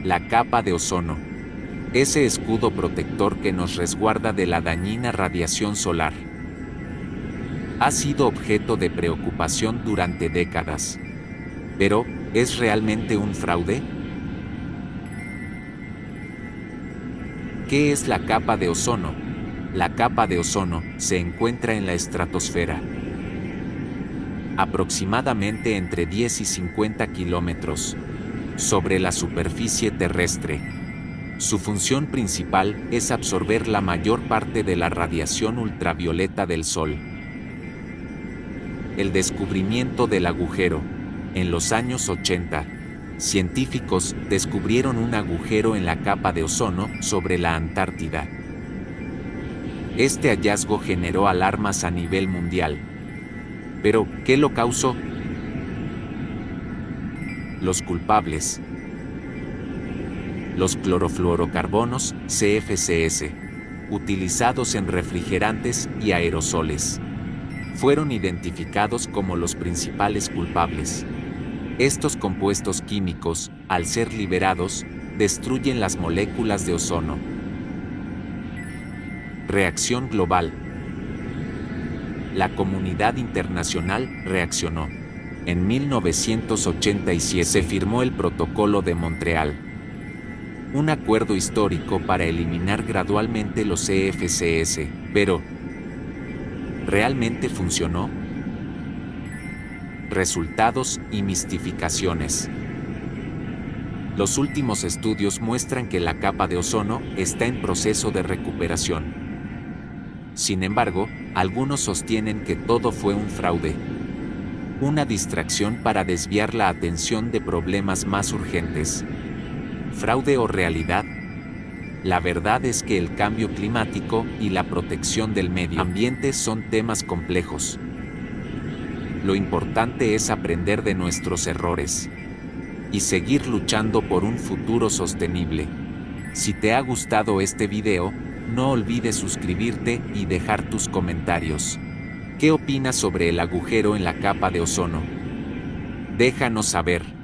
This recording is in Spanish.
La capa de ozono. Ese escudo protector que nos resguarda de la dañina radiación solar. Ha sido objeto de preocupación durante décadas. Pero, ¿es realmente un fraude? ¿Qué es la capa de ozono? La capa de ozono se encuentra en la estratosfera, aproximadamente entre 10 y 50 kilómetros, sobre la superficie terrestre. Su función principal es absorber la mayor parte de la radiación ultravioleta del Sol. El descubrimiento del agujero. En los años 80, científicos descubrieron un agujero en la capa de ozono sobre la Antártida. Este hallazgo generó alarmas a nivel mundial. Pero, ¿qué lo causó? Los culpables. Los clorofluorocarbonos, CFCs, utilizados en refrigerantes y aerosoles, fueron identificados como los principales culpables. Estos compuestos químicos, al ser liberados, destruyen las moléculas de ozono. Reacción global. La comunidad internacional reaccionó. En 1987 se firmó el Protocolo de Montreal, un acuerdo histórico para eliminar gradualmente los CFCs, pero ¿realmente funcionó? Resultados y mistificaciones. Los últimos estudios muestran que la capa de ozono está en proceso de recuperación. Sin embargo, algunos sostienen que todo fue un fraude, una distracción para desviar la atención de problemas más urgentes. ¿Fraude o realidad? La verdad es que el cambio climático y la protección del medio ambiente son temas complejos. Lo importante es aprender de nuestros errores y seguir luchando por un futuro sostenible. Si te ha gustado este video, no olvides suscribirte y dejar tus comentarios. ¿Qué opinas sobre el agujero en la capa de ozono? Déjanos saber.